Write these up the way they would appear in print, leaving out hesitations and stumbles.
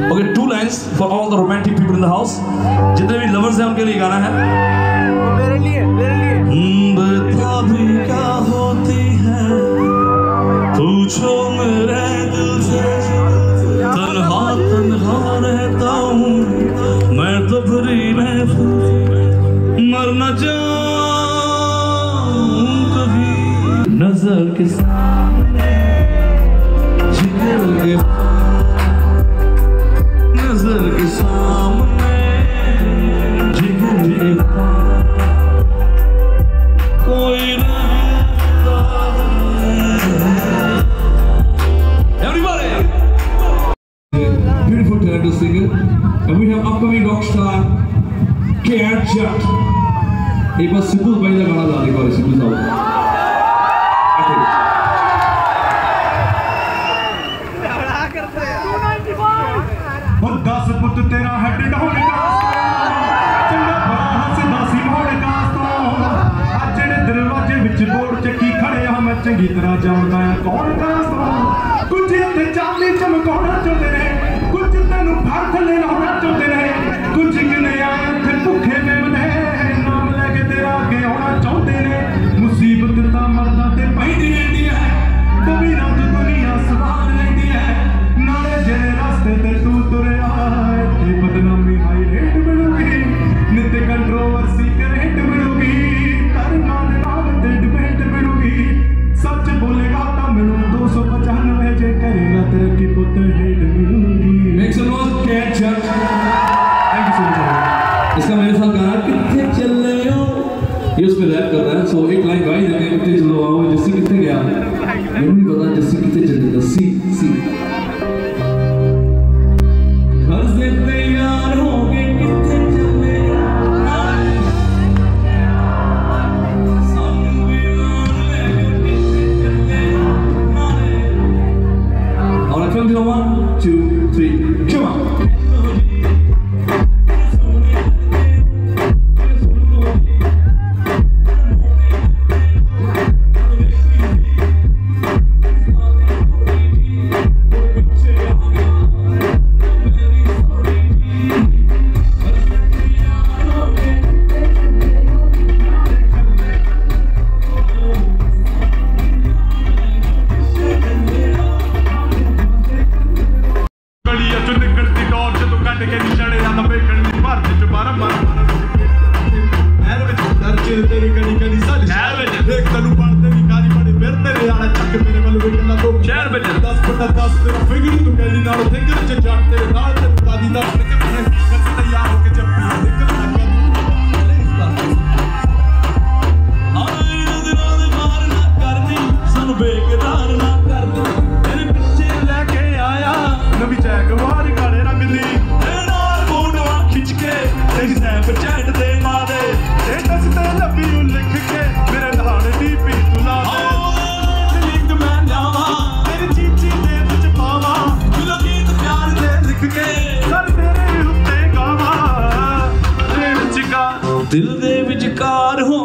Okay, 2 lines for all the romantic people in the house. जितने भी lovers हैं उनके लिए गाना है। मेरे लिए बता भी क्या होती है पूछो मेरे दिल से तन्हा तन्हा रहता हूँ मैं तो भरी महफिल मर न जाऊँ कभी नजर के सामने जिगर के नजर के सामने जिगर के कोई everybody beautiful talented singer and we have upcoming rock star KR Jat एक बार सिद्धू भाई का गाना गा देगा सिद्धू साहब और 10 पुत तेरा हेड डाउन का चंगा बड़ा हंसदा सी मोड़ का तो आज जेड़े दरवाजे विच बोर्ड चक्की खड़े हम चंगी तरह जानदा है कौन का तो कुछ ते चाली चमकाउणा चाहते ने कुछ तैनू फड़ थले लाउणा चाहते ने कुछ किने आए थे भुखे मेवने नाम लेके तेरा अगे आउणा चाहते ने मुसीबत ता मरदा ते पैंदी रहंदी है कभी रात दुनिया सवार लेंदी है नाले जेड़े रास्ते ते तू तुरया ते बदनामी हाई रेट मिलूगी नित कंट्रोवर्सी करेंट मिलूगी धर्मां दे नाम ते डिबेट मिलूगी सच बोलेगा ता मिलू 295 जे करेगा तरक्की पुत हेट मिलूगी Make some noise KR Jat thank you so much इसका मेरे साथ गाना कितने चले हो ये उस पे रैप कर रहा है सो एक लाइन गाई देते हैं कितने चलो आओ जस्सी कितने गया मेरे को नहीं पता जस्सी कितने चले था सी घर से तैयार हो गए कितने चले सामने भी मान ले कितने चले और I count down 1 2 3 come on दिल दे विचकार हो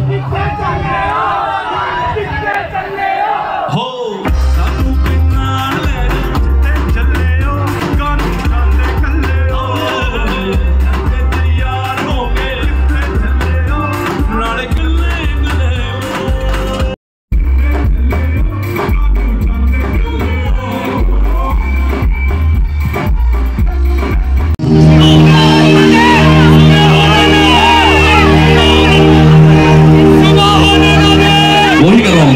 सानू किन्ना ले जिते चले हो गाने गांदे कल्ले हो तैयार हो के जिते चले हो नाले कल्ले वही कर रहा हूँ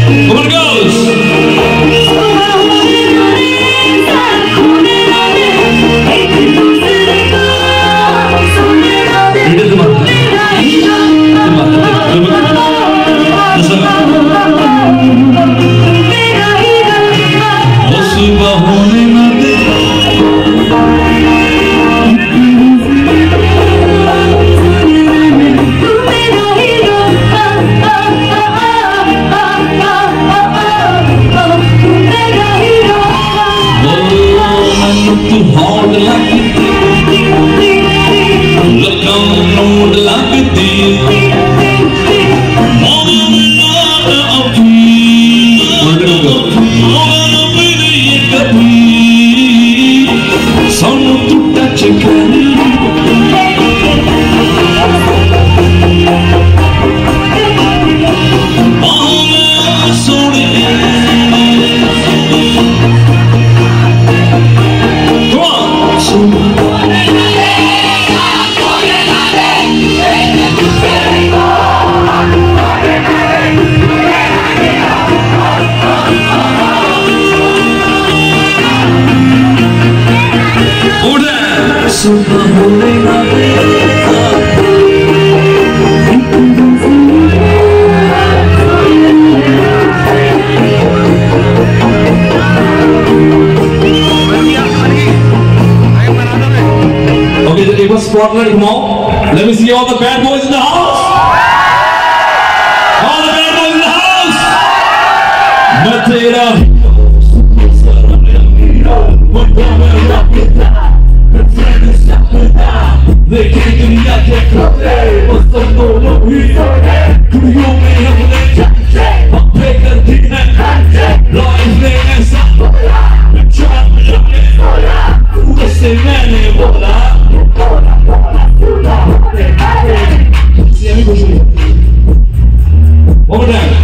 Come on, girls. Spotlight, come on. Let me see all the bad boys in the house. All the bad boys in the house. Matera. They can't do nothing. What's the goal of here? Could you make a play? I'll take a dinner. Lies laying and supper. Try to look it. What's the man in water? One more time.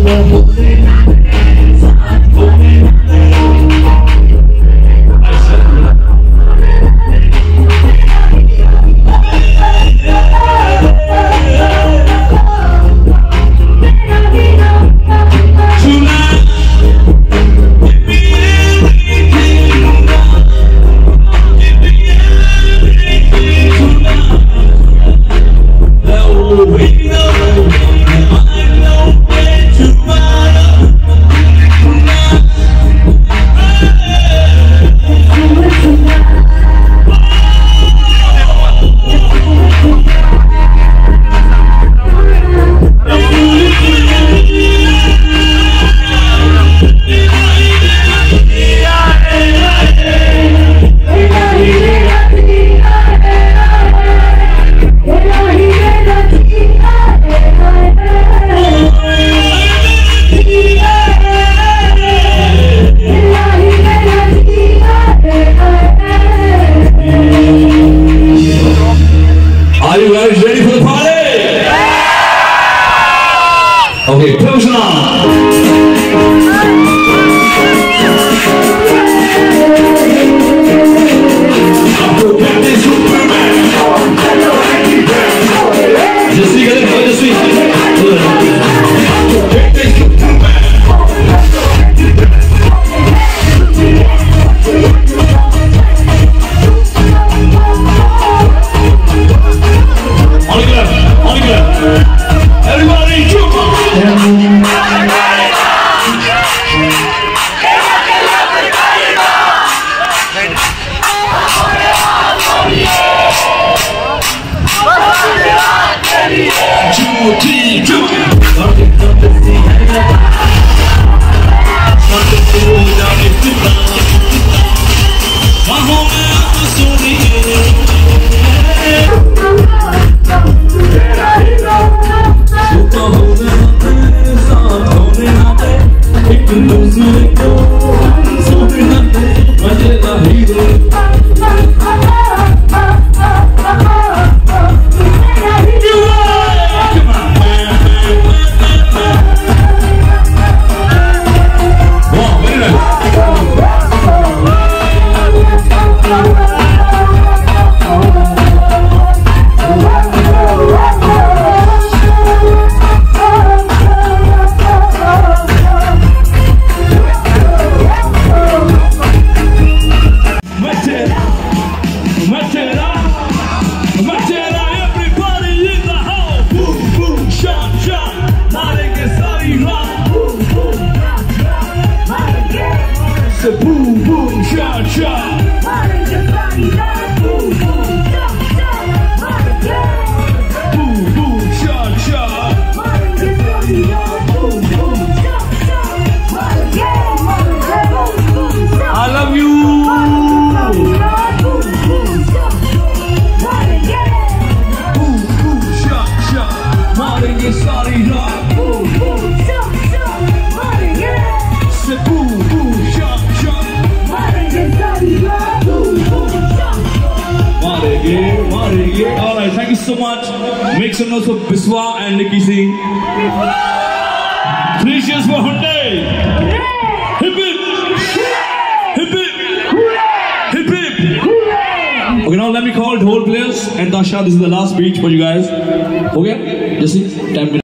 Okay, close it on. Just see it, just see everybody jump up! cha. I love you. मारेंगे सारी रात से मारेंगे. All right, thank you so much. Make some noise for Biswa and Nikki Singh. 3 cheers for Hyundai. Hip hip, hip hip, hip hip. Okay, now let me call the whole players. And Tasha, this is the last beat for you guys. Okay, Jesse, 10 minutes.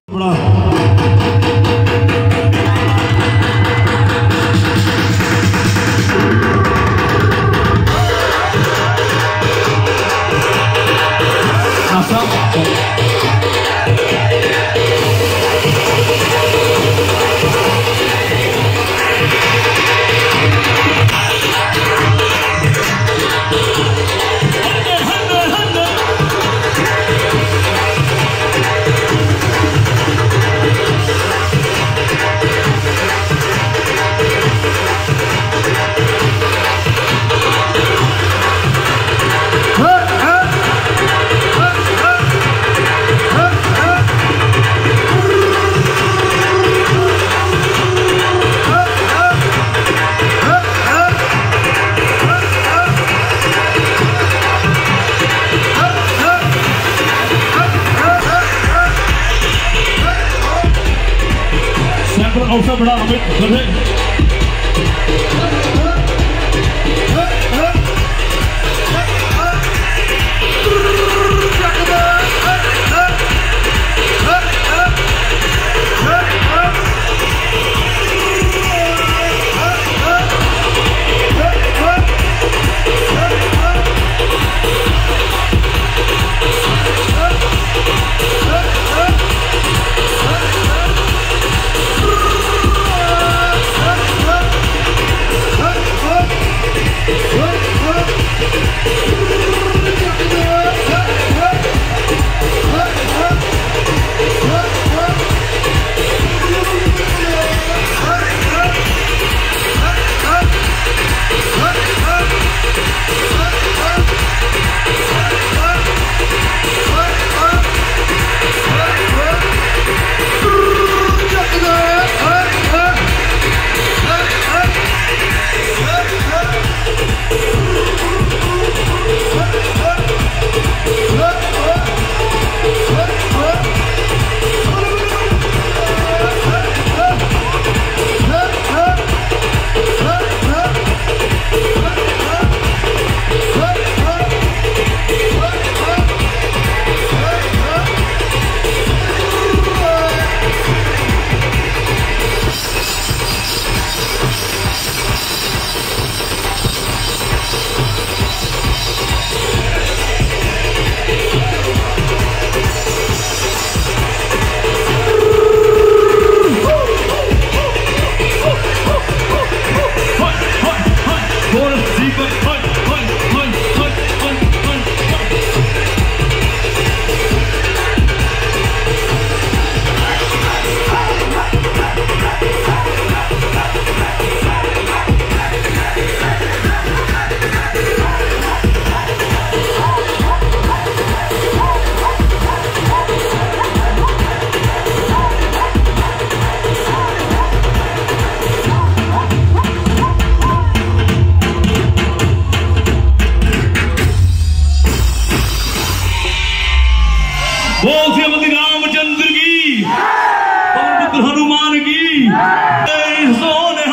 अवसर बड़ा अमित गधे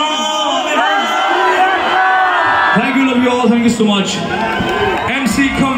Thank you so much. MC, come